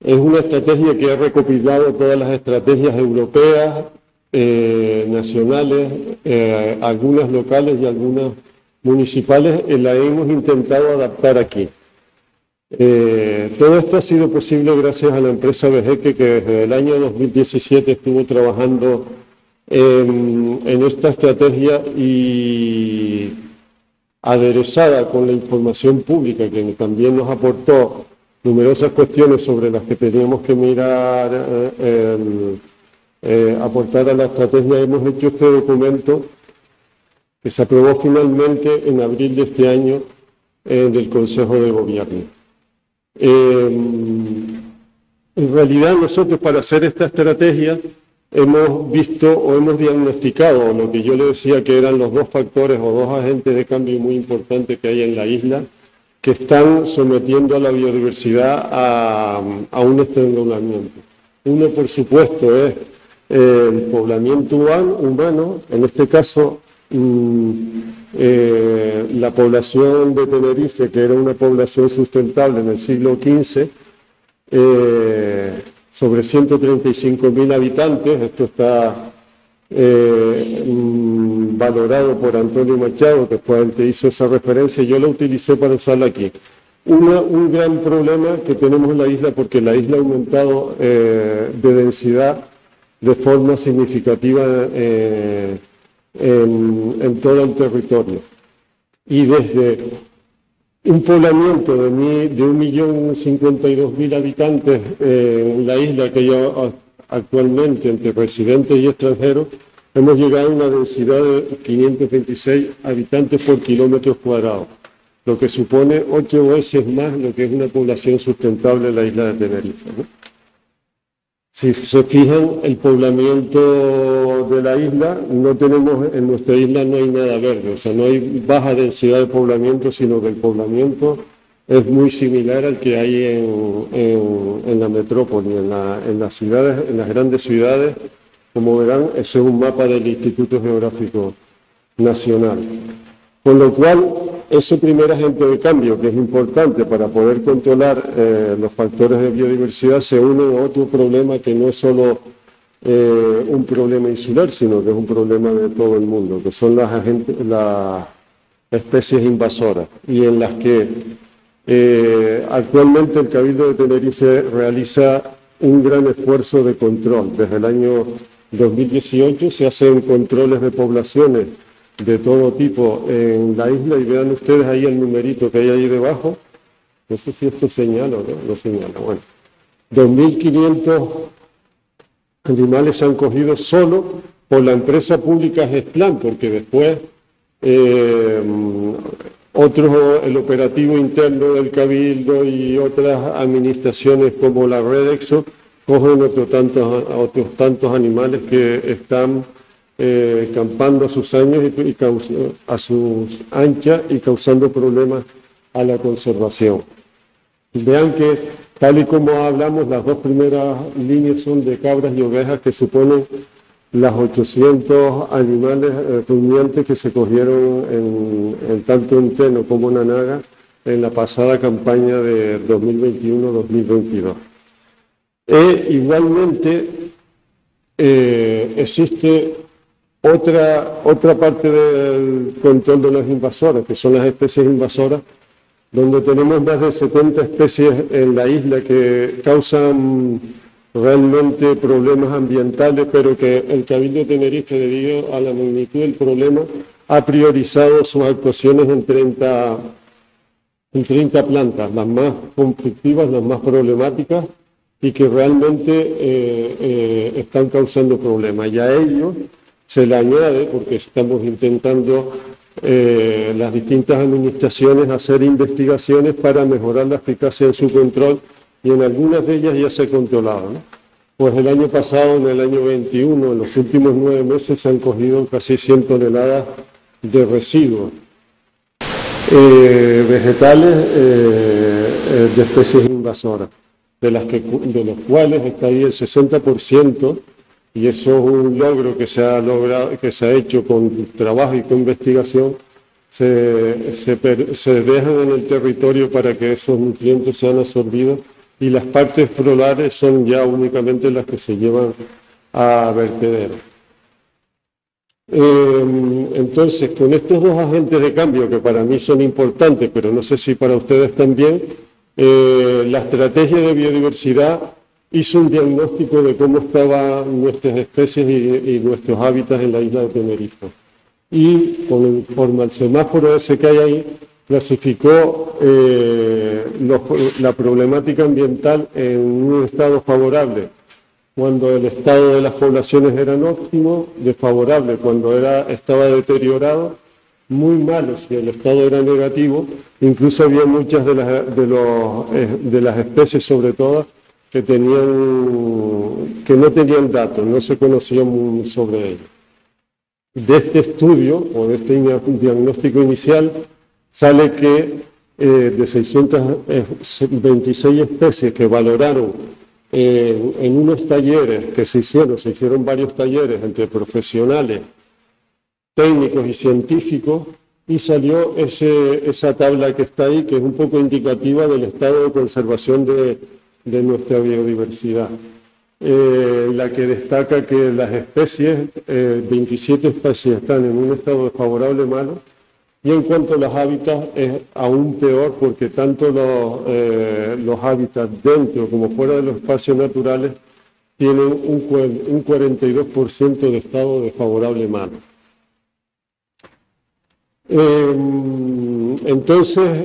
Es una estrategia que ha recopilado todas las estrategias europeas, nacionales, algunas locales y algunas municipales, y la hemos intentado adaptar aquí. Todo esto ha sido posible gracias a la empresa Vejeque, que desde el año 2017 estuvo trabajando en esta estrategia y aderezada con la información pública, que también nos aportó numerosas cuestiones sobre las que teníamos que mirar, aportar a la estrategia. Hemos hecho este documento que se aprobó finalmente en abril de este año del Consejo de Gobierno. En realidad nosotros, para hacer esta estrategia, hemos visto o hemos diagnosticado lo que yo le decía que eran los dos factores o dos agentes de cambio muy importantes que hay en la isla, que están sometiendo a la biodiversidad a un estrangulamiento. Uno, por supuesto, es el poblamiento humano, en este caso la población de Tenerife, que era una población sustentable en el siglo XV, sobre 135.000 habitantes. Esto está valorado por Antonio Machado, que fue el que hizo esa referencia, y yo la utilicé para usarla aquí. Un gran problema que tenemos en la isla, porque la isla ha aumentado de densidad de forma significativa en todo el territorio. Y desde un poblamiento de 1.052.000 habitantes en la isla, que hay actualmente entre residentes y extranjeros, hemos llegado a una densidad de 526 habitantes por kilómetro cuadrado, lo que supone 8 veces más lo que es una población sustentable en la isla de Tenerife, ¿no? Si se fijan, el poblamiento de la isla, en nuestra isla no hay nada verde, o sea, no hay baja densidad de poblamiento, sino que el poblamiento es muy similar al que hay en la metrópoli, en las ciudades, en las grandes ciudades. Como verán, ese es un mapa del Instituto Geográfico Nacional. Con lo cual, ese primer agente de cambio, que es importante para poder controlar los factores de biodiversidad, se une a otro problema que no es solo un problema insular, sino que es un problema de todo el mundo, que son las especies invasoras, y en las que actualmente el Cabildo de Tenerife realiza un gran esfuerzo de control. Desde el año 2018 se hacen controles de poblaciones de todo tipo en la isla, y vean ustedes ahí el numerito que hay ahí debajo. No sé si esto señala o no, no señala. Bueno, 2.500 animales se han cogido solo por la empresa pública Gesplan, porque después el operativo interno del Cabildo y otras administraciones como la Redexo cogen otros tantos animales que están campando a sus años a sus anchas y causando problemas a la conservación. Vean que, tal y como hablamos, las dos primeras líneas son de cabras y ovejas, que suponen las 800 animales rumiantes que se cogieron tanto en Teno como en Anaga en la pasada campaña de 2021-2022. Igualmente existe otra parte del control de las invasoras, que son las especies invasoras, donde tenemos más de 70 especies en la isla que causan realmente problemas ambientales, pero que el Cabildo de Tenerife, debido a la magnitud del problema, ha priorizado sus actuaciones en 30 plantas, las más conflictivas, las más problemáticas, y que realmente están causando problemas. Y a ello se le añade, porque estamos intentando las distintas administraciones hacer investigaciones para mejorar la eficacia de su control, y en algunas de ellas ya se ha controlado, ¿no? Pues el año pasado, en el año 21, en los últimos 9 meses, se han cogido casi 100 toneladas de residuos vegetales de especies invasoras, de los cuales está ahí el 60%, y eso es un logro que se ha hecho con trabajo y con investigación, se dejan en el territorio para que esos nutrientes sean absorbidos y las partes polares son ya únicamente las que se llevan a vertedero. Entonces, con estos dos agentes de cambio que para mí son importantes, pero no sé si para ustedes también, la estrategia de biodiversidad hizo un diagnóstico de cómo estaban nuestras especies y nuestros hábitats en la isla de Tenerife. Y conforme al semáforo ese que hay ahí, clasificó la problemática ambiental en un estado favorable, cuando el estado de las poblaciones era óptimo, desfavorable cuando estaba deteriorado, muy malo si el estado era negativo. Incluso había muchas de las especies, sobre todo, que no tenían datos, no se conocía muy sobre ellos. De este estudio, o de este diagnóstico inicial, sale que de 626 especies que valoraron en unos talleres que se hicieron varios talleres entre profesionales, técnicos y científicos, y salió esa tabla que está ahí, que es un poco indicativa del estado de conservación de nuestra biodiversidad. La que destaca que las especies, 27 especies están en un estado desfavorable malo, y en cuanto a los hábitats es aún peor, porque tanto los hábitats dentro como fuera de los espacios naturales tienen un 42% de estado desfavorable malo. Entonces,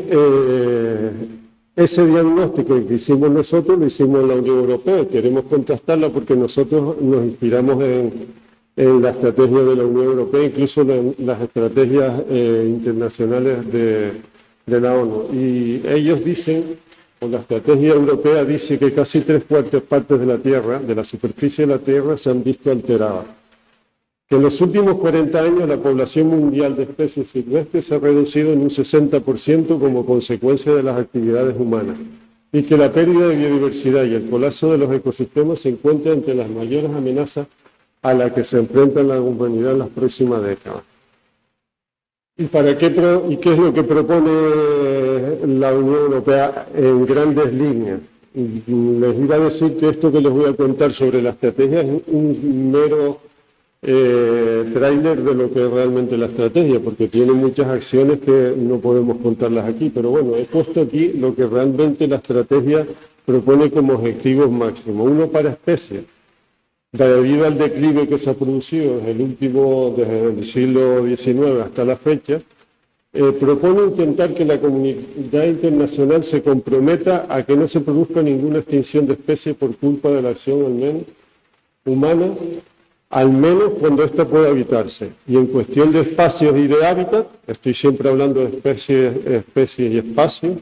ese diagnóstico que hicimos nosotros lo hicimos en la Unión Europea. Queremos contrastarla porque nosotros nos inspiramos en la estrategia de la Unión Europea, incluso en las estrategias internacionales de la ONU. Y ellos dicen, o la estrategia europea dice que casi 3/4 partes de la Tierra, de la superficie de la Tierra, se han visto alteradas. Que en los últimos 40 años la población mundial de especies silvestres se ha reducido en un 60% como consecuencia de las actividades humanas, y que la pérdida de biodiversidad y el colapso de los ecosistemas se encuentran entre las mayores amenazas a las que se enfrenta la humanidad en las próximas décadas. ¿Y qué es lo que propone la Unión Europea en grandes líneas? Les iba a decir que esto que les voy a contar sobre la estrategia es un mero tráiler de lo que es realmente la estrategia, porque tiene muchas acciones que no podemos contarlas aquí, pero bueno, he puesto aquí lo que realmente la estrategia propone como objetivos máximos. Uno para especies, debido al declive que se ha producido desde el siglo XIX hasta la fecha, propone intentar que la comunidad internacional se comprometa a que no se produzca ninguna extinción de especies por culpa de la acción humana, al menos cuando ésta pueda evitarse. Y en cuestión de espacios y de hábitat, estoy siempre hablando de especies y espacios,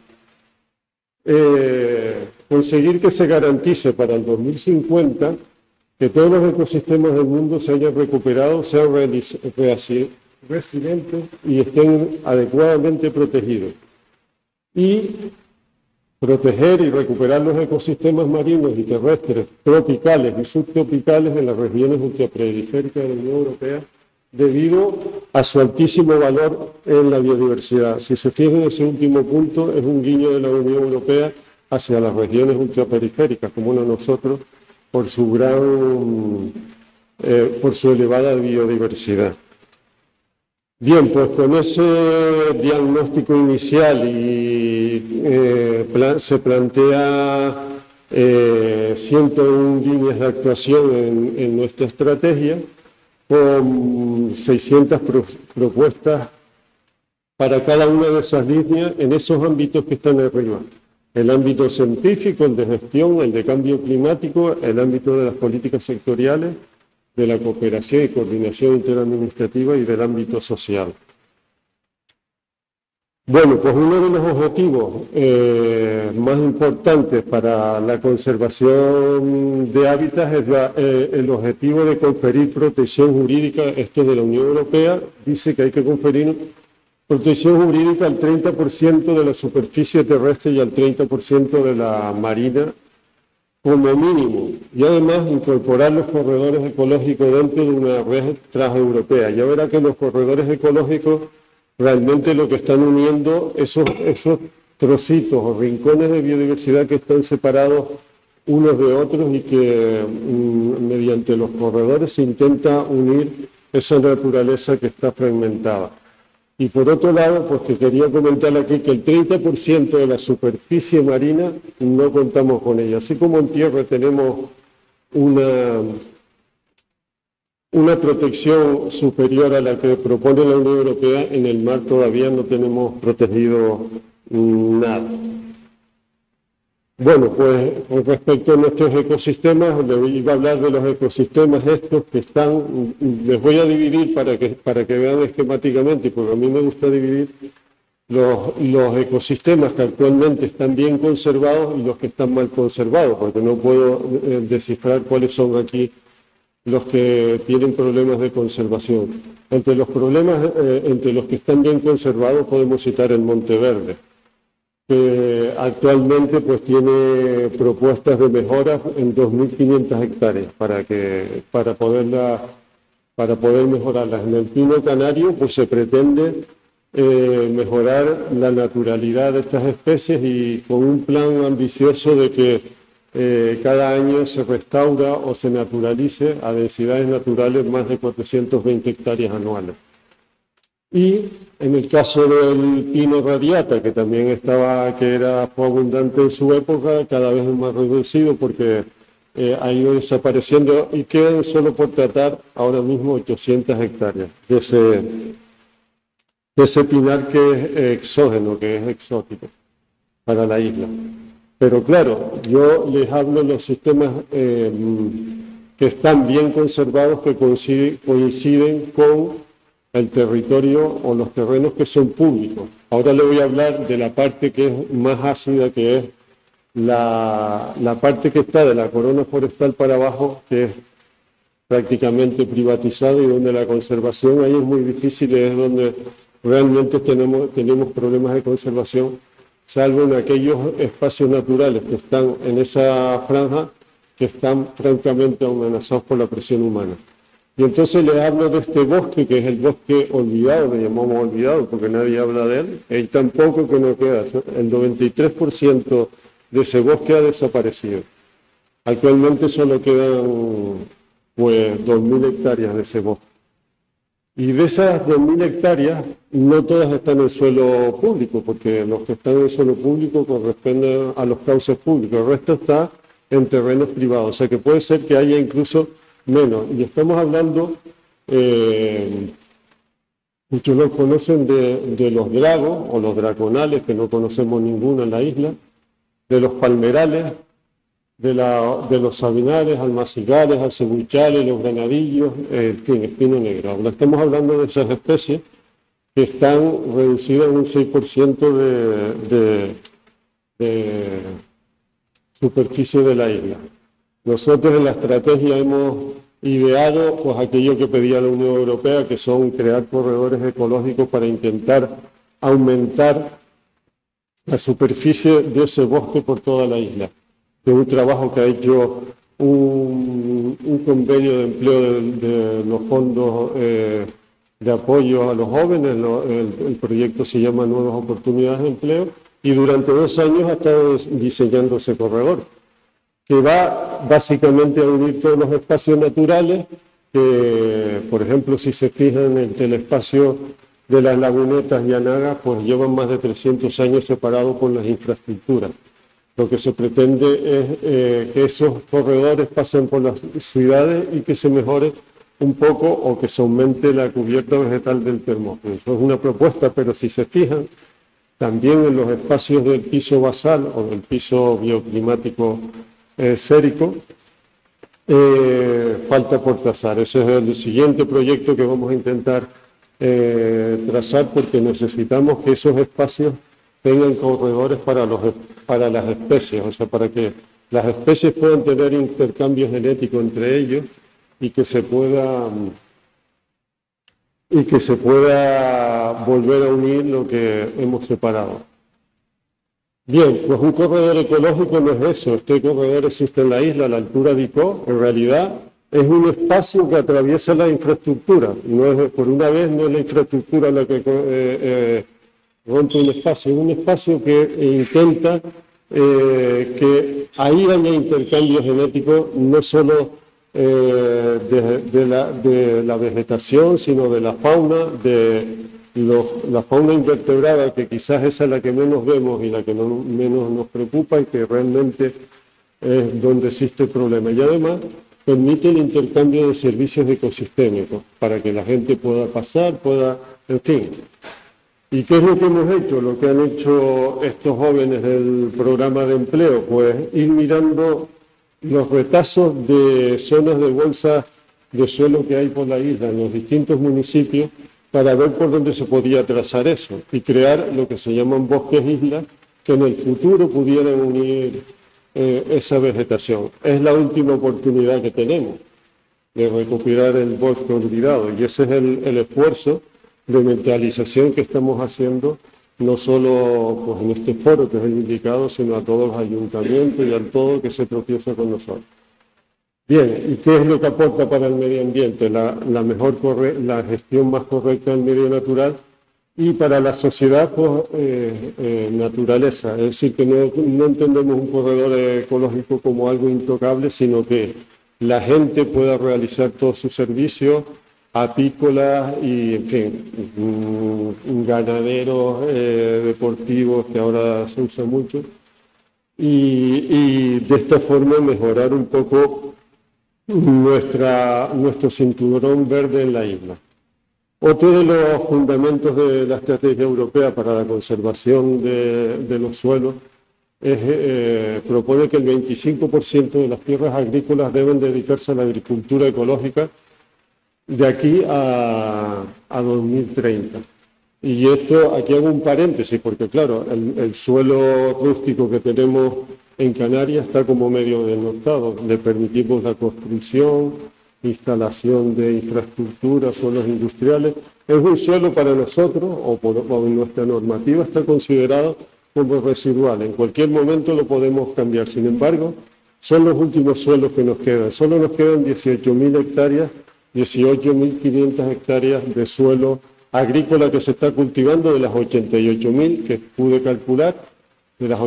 conseguir que se garantice para el 2050 que todos los ecosistemas del mundo se hayan recuperado, sean resilientes y estén adecuadamente protegidos. Y proteger y recuperar los ecosistemas marinos y terrestres tropicales y subtropicales en las regiones ultraperiféricas de la Unión Europea debido a su altísimo valor en la biodiversidad. Si se fijan, ese último punto es un guiño de la Unión Europea hacia las regiones ultraperiféricas, como nosotros, por su elevada biodiversidad. Bien, pues con ese diagnóstico inicial se plantea 101 líneas de actuación en nuestra estrategia, con 600 propuestas para cada una de esas líneas en esos ámbitos que están arriba. El ámbito científico, el de gestión, el de cambio climático, el ámbito de las políticas sectoriales, de la cooperación y coordinación interadministrativa y del ámbito social. Bueno, pues uno de los objetivos más importantes para la conservación de hábitats es el objetivo de conferir protección jurídica. Esto de la Unión Europea dice que hay que conferir protección jurídica al 30% de la superficie terrestre y al 30% de la marina, como mínimo, y además incorporar los corredores ecológicos dentro de una red transeuropea. Ya verá que los corredores ecológicos realmente lo que están uniendo esos trocitos o rincones de biodiversidad que están separados unos de otros y que mediante los corredores se intenta unir esa naturaleza que está fragmentada. Y por otro lado, pues te quería comentar aquí que el 30% de la superficie marina no contamos con ella. Así como en tierra tenemos una protección superior a la que propone la Unión Europea, en el mar todavía no tenemos protegido nada. Bueno, pues con respecto a nuestros ecosistemas, les iba a hablar de los ecosistemas estos que están, les voy a dividir para que vean esquemáticamente, porque a mí me gusta dividir los ecosistemas que actualmente están bien conservados y los que están mal conservados, porque no puedo descifrar cuáles son aquí los que tienen problemas de conservación. Entre los problemas, entre los que están bien conservados podemos citar el Monteverde, que actualmente pues tiene propuestas de mejoras en 2.500 hectáreas para poder mejorarlas. En el Pino Canario pues se pretende mejorar la naturalidad de estas especies y con un plan ambicioso de que cada año se restaura o se naturalice a densidades naturales más de 420 hectáreas anuales. Y en el caso del pino radiata, que también fue abundante en su época, cada vez es más reducido porque ha ido desapareciendo y quedan solo por tratar ahora mismo 800 hectáreas de ese pinar que es exógeno, que es exótico para la isla. Pero claro, yo les hablo de los sistemas que están bien conservados, que coinciden con el territorio o los terrenos que son públicos. Ahora le voy a hablar de la parte que es más ácida, que es la parte que está de la corona forestal para abajo, que es prácticamente privatizada y donde la conservación ahí es muy difícil, es donde realmente tenemos problemas de conservación, salvo en aquellos espacios naturales que están en esa franja, que están francamente amenazados por la presión humana. Y entonces les hablo de este bosque, que es el bosque olvidado, le llamamos olvidado porque nadie habla de él, y tampoco que no queda, el 93% de ese bosque ha desaparecido. Actualmente solo quedan pues 2.000 hectáreas de ese bosque. Y de esas 2.000 hectáreas, no todas están en suelo público, porque los que están en suelo público corresponden a los cauces públicos, el resto está en terrenos privados, o sea que puede ser que haya incluso menos. Y estamos hablando, muchos lo conocen de los dragos o los draconales, que no conocemos ninguno en la isla, de los palmerales, de los sabinares, almacigales, acebuchales, los granadillos, en fin, espino negro. Ahora estamos hablando de esas especies que están reducidas en un 6% de superficie de la isla. Nosotros en la estrategia hemos ideado pues aquello que pedía la Unión Europea, que son crear corredores ecológicos para intentar aumentar la superficie de ese bosque por toda la isla. Es un trabajo que ha hecho un convenio de empleo de los fondos de apoyo a los jóvenes, el proyecto se llama Nuevas Oportunidades de Empleo, y durante 2 años ha estado diseñando ese corredor, que va básicamente a unir todos los espacios naturales, que por ejemplo si se fijan entre el espacio de las lagunetas y Anaga, pues llevan más de 300 años separados por las infraestructuras. Lo que se pretende es que esos corredores pasen por las ciudades y que se mejore un poco o que se aumente la cubierta vegetal del termómetro. Eso es una propuesta, pero si se fijan, también en los espacios del piso basal o del piso bioclimático sérico, falta por trazar. Ese es el siguiente proyecto que vamos a intentar trazar, porque necesitamos que esos espacios tengan corredores para las especies, o sea, para que las especies puedan tener intercambio genético entre ellos y que se pueda volver a unir lo que hemos separado. Bien, pues un corredor ecológico no es eso. Este corredor existe en la isla, a la altura de Icó. En realidad es un espacio que atraviesa la infraestructura. No es, por una vez no es la infraestructura la que rompe un espacio que intenta que ahí haya intercambio genético no solo de la vegetación, sino de la fauna, la fauna invertebrada, que quizás esa es la que menos vemos y la que menos nos preocupa y que realmente es donde existe el problema. Y además permite el intercambio de servicios ecosistémicos para que la gente pueda pasar, en fin. ¿Y qué es lo que hemos hecho? Lo que han hecho estos jóvenes del programa de empleo, pues ir mirando los retazos de zonas de bolsas de suelo que hay por la isla en los distintos municipios para ver por dónde se podía trazar eso y crear lo que se llaman bosques islas que en el futuro pudieran unir esa vegetación. Es la última oportunidad que tenemos de recuperar el bosque olvidado y ese es el esfuerzo de mentalización que estamos haciendo, no solo pues, en este foro que es el indicado, sino a todos los ayuntamientos y a todo que se tropieza con nosotros. Bien, ¿y qué es lo que aporta para el medio ambiente? La gestión más correcta del medio natural y para la sociedad, pues, naturaleza. Es decir, que no entendemos un corredor ecológico como algo intocable, sino que la gente pueda realizar todos sus servicios apícolas y, en fin, ganaderos deportivos que ahora se usa mucho y de esta forma mejorar un poco nuestro cinturón verde en la isla. Otro de los fundamentos de la estrategia europea para la conservación de los suelos propone que el 25% de las tierras agrícolas deben dedicarse a la agricultura ecológica de aquí a 2030. Y esto, aquí hago un paréntesis, porque claro, el suelo rústico que tenemos en Canarias está como medio denotado. Le permitimos la construcción, instalación de infraestructuras, suelos industriales. Es un suelo para nosotros, o en nuestra normativa está considerado como residual. En cualquier momento lo podemos cambiar. Sin embargo, son los últimos suelos que nos quedan. Solo nos quedan 18.000 hectáreas 18.500 hectáreas de suelo agrícola que se está cultivando de las 88.000 que pude calcular. De las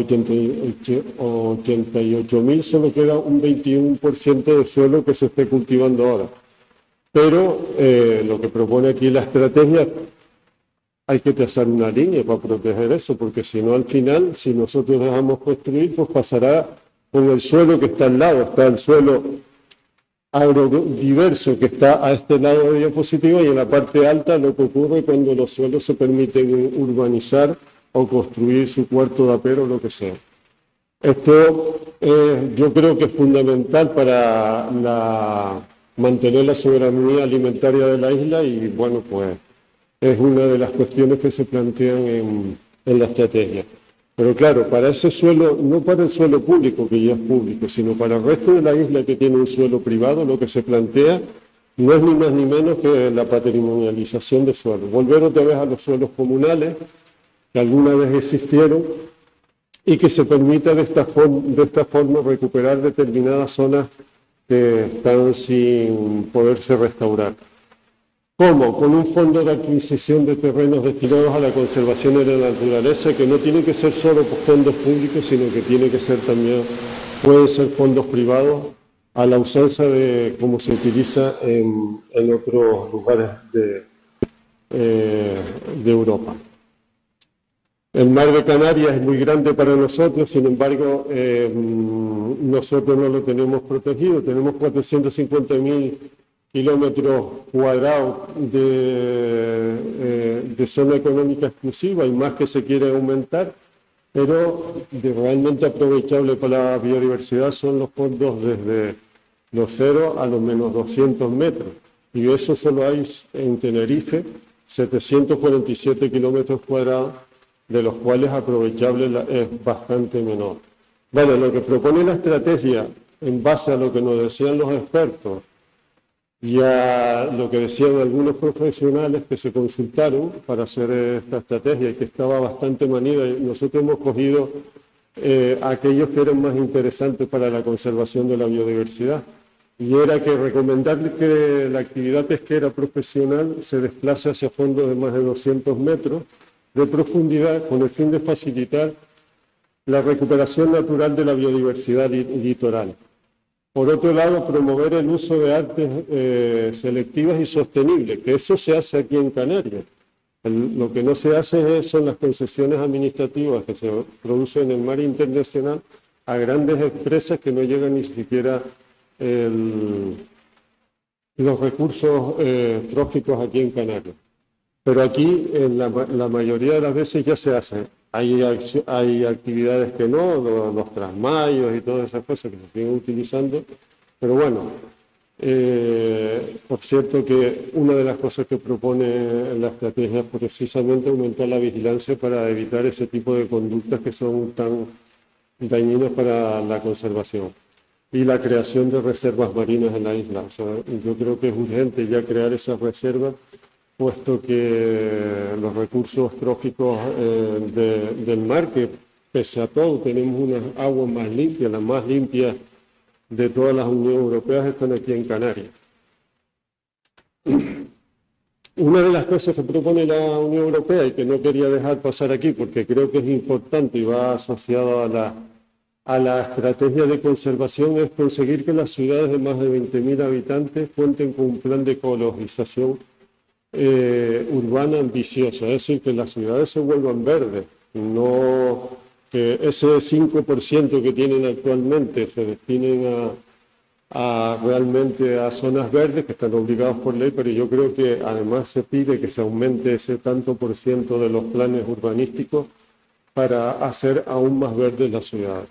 88.000 solo queda un 21% de suelo que se esté cultivando ahora. Pero lo que propone aquí la estrategia, hay que trazar una línea para proteger eso, porque si no al final, si nosotros dejamos construir, pues pasará con el suelo que está al lado, está el suelo agrodiverso que está a este lado de la diapositiva y en la parte alta lo que ocurre cuando los suelos se permiten urbanizar o construir su cuarto de apero o lo que sea. Esto yo creo que es fundamental para mantener la soberanía alimentaria de la isla y bueno, pues es una de las cuestiones que se plantean en la estrategia. Pero claro, para ese suelo, no para el suelo público, que ya es público, sino para el resto de la isla que tiene un suelo privado, lo que se plantea no es ni más ni menos que la patrimonialización de suelos. Volver otra vez a los suelos comunales, que alguna vez existieron, y que se permita de esta forma recuperar determinadas zonas que están sin poderse restaurar. ¿Cómo? Con un fondo de adquisición de terrenos destinados a la conservación de la naturaleza, que no tiene que ser solo por fondos públicos, sino que tiene que ser también, pueden ser fondos privados, a la usanza de cómo se utiliza en otros lugares de Europa. El mar de Canarias es muy grande para nosotros, sin embargo, nosotros no lo tenemos protegido. Tenemos 450.000 kilómetros cuadrados de zona económica exclusiva y más que se quiere aumentar, pero realmente aprovechable para la biodiversidad son los fondos desde los 0 a los menos 200 metros. Y de eso solo hay en Tenerife 747 kilómetros cuadrados, de los cuales aprovechable es bastante menor. Bueno, lo que propone la estrategia, en base a lo que nos decían los expertos, y a lo que decían algunos profesionales que se consultaron para hacer esta estrategia y que estaba bastante manida, y nosotros hemos cogido aquellos que eran más interesantes para la conservación de la biodiversidad, y era que recomendarle que la actividad pesquera profesional se desplace hacia fondos de más de 200 metros de profundidad con el fin de facilitar la recuperación natural de la biodiversidad litoral. Por otro lado, promover el uso de artes selectivas y sostenibles, que eso se hace aquí en Canarias. Lo que no se hace son las concesiones administrativas que se producen en el mar internacional a grandes empresas que no llegan ni siquiera los recursos tróficos aquí en Canarias. Pero aquí, en la mayoría de las veces ya se hace. Hay actividades que no, los trasmayos y todas esas cosas que se siguen utilizando. Pero bueno, por cierto que una de las cosas que propone la estrategia es precisamente aumentar la vigilancia para evitar ese tipo de conductas que son tan dañinas para la conservación. Y la creación de reservas marinas en la isla. O sea, yo creo que es urgente ya crear esas reservas, puesto que los recursos tróficos del mar, que pese a todo tenemos unas aguas más limpias, las más limpias de todas las Uniones Europeas, están aquí en Canarias. Una de las cosas que propone la Unión Europea y que no quería dejar pasar aquí porque creo que es importante y va asociado a la estrategia de conservación es conseguir que las ciudades de más de 20.000 habitantes cuenten con un plan de ecologización urbana ambiciosa, es decir, que las ciudades se vuelvan verdes, no que ese 5% que tienen actualmente se destinen realmente a zonas verdes que están obligados por ley, pero yo creo que además se pide que se aumente ese tanto por ciento de los planes urbanísticos para hacer aún más verdes las ciudades.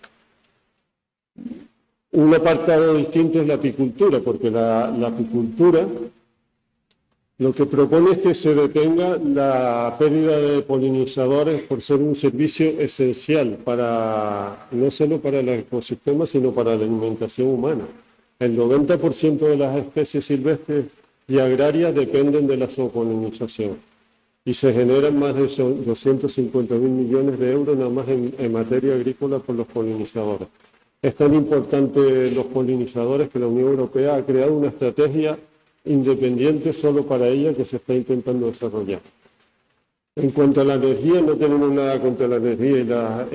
Un apartado distinto es la apicultura, porque la apicultura lo que propone es que se detenga la pérdida de polinizadores por ser un servicio esencial no solo para el ecosistema, sino para la alimentación humana. El 90% de las especies silvestres y agrarias dependen de la zoopolinización y se generan más de 250.000 millones de euros nada más en materia agrícola por los polinizadores. Es tan importante los polinizadores que la Unión Europea ha creado una estrategia independiente solo para ella que se está intentando desarrollar. En cuanto a la energía, no tenemos nada contra la energía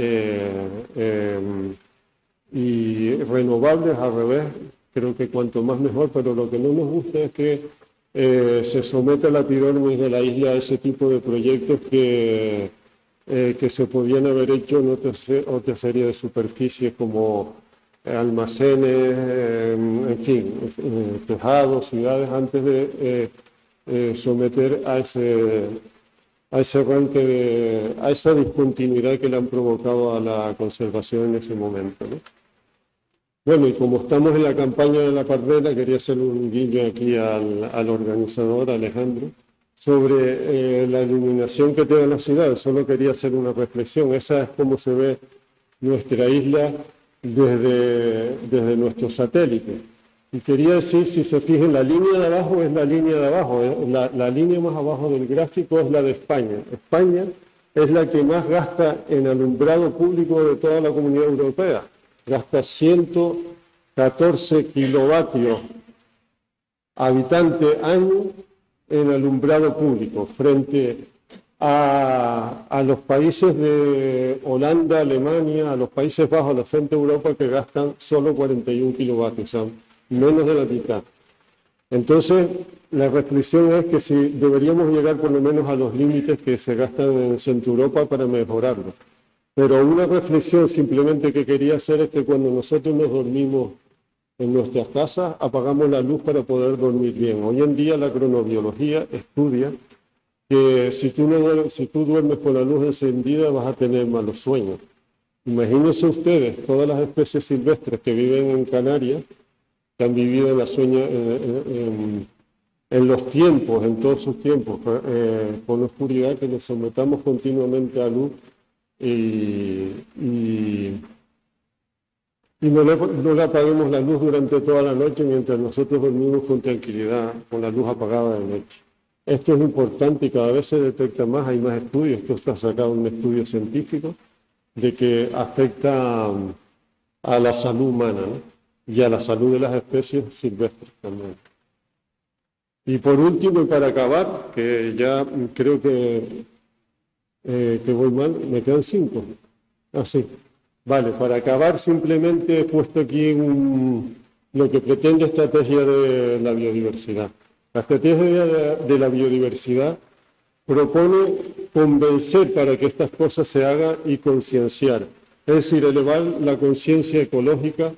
y renovables, al revés, creo que cuanto más mejor, pero lo que no nos gusta es que se someta la epidermis de la isla a ese tipo de proyectos que se podían haber hecho en otra serie de superficies como almacenes, en fin, tejados, ciudades, antes de someter a ese arranque, a esa discontinuidad que le han provocado a la conservación en ese momento, ¿no? Bueno, y como estamos en la campaña de la Pardela, quería hacer un guiño aquí al organizador, Alejandro, sobre la iluminación que tienen las ciudades. Solo quería hacer una reflexión. Esa es como se ve nuestra isla desde nuestro satélite. Y quería decir, si se fijan, la línea de abajo es la línea de abajo. La línea más abajo del gráfico es la de España. España es la que más gasta en alumbrado público de toda la Comunidad Europea. Gasta 114 kilovatios habitante año en alumbrado público, frente a los países de Holanda, Alemania, a los Países Bajos, a la Centro Europa, que gastan solo 41 kilovatios, o sea, menos de la mitad. Entonces, la reflexión es que si deberíamos llegar por lo menos a los límites que se gastan en Centro Europa para mejorarlo. Pero una reflexión simplemente que quería hacer es que cuando nosotros nos dormimos en nuestras casas, apagamos la luz para poder dormir bien. Hoy en día la cronobiología estudia que si tú duermes con la luz encendida vas a tener malos sueños. Imagínense ustedes todas las especies silvestres que viven en Canarias, que han vivido en los tiempos, en todos sus tiempos, con oscuridad, que nos sometamos continuamente a luz y no le apaguemos la luz durante toda la noche mientras nosotros dormimos con tranquilidad, con la luz apagada de noche. Esto es importante y cada vez se detecta más, hay más estudios, esto está sacado en un estudio científico, de que afecta a la salud humana, ¿no? Y a la salud de las especies silvestres también. Y por último, y para acabar, que ya creo que que voy mal, me quedan 5. Así. Vale, para acabar simplemente he puesto aquí lo que pretende estrategia de la biodiversidad. La estrategia de la biodiversidad propone convencer para que estas cosas se hagan y concienciar. Es decir, elevar la conciencia ecológica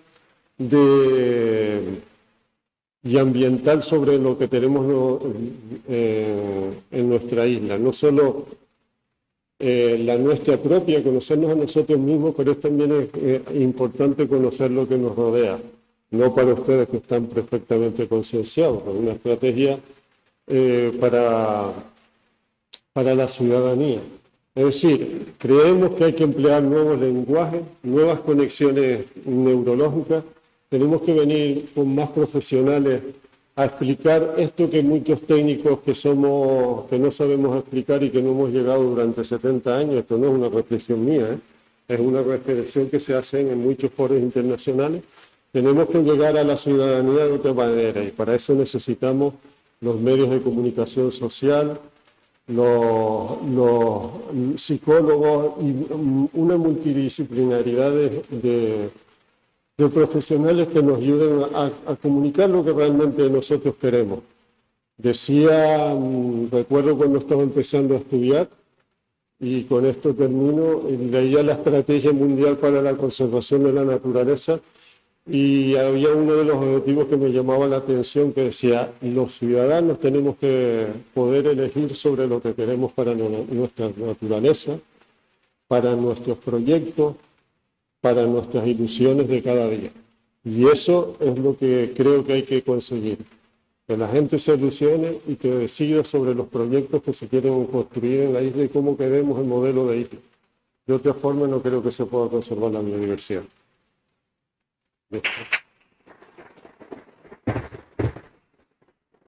y ambiental sobre lo que tenemos en nuestra isla. No solo la nuestra propia, conocernos a nosotros mismos, pero también es importante conocer lo que nos rodea. No para ustedes que están perfectamente concienciados, es una estrategia para la ciudadanía. Es decir, creemos que hay que emplear nuevos lenguajes, nuevas conexiones neurológicas. Tenemos que venir con más profesionales a explicar esto que muchos técnicos que no sabemos explicar y que no hemos llegado durante 70 años. Esto no es una reflexión mía, es una reflexión que se hace en muchos foros internacionales. Tenemos que llegar a la ciudadanía de otra manera y para eso necesitamos los medios de comunicación social, los psicólogos y una multidisciplinaridad de profesionales que nos ayuden a comunicar lo que realmente nosotros queremos. Recuerdo cuando estaba empezando a estudiar, y con esto termino, leía la Estrategia Mundial para la Conservación de la Naturaleza, y había uno de los objetivos que me llamaba la atención que decía, los ciudadanos tenemos que poder elegir sobre lo que queremos para nuestra naturaleza, para nuestros proyectos, para nuestras ilusiones de cada día. Y eso es lo que creo que hay que conseguir. Que la gente se ilusione y que decida sobre los proyectos que se quieren construir en la isla y cómo queremos el modelo de isla. De otra forma no creo que se pueda conservar la biodiversidad. Bien.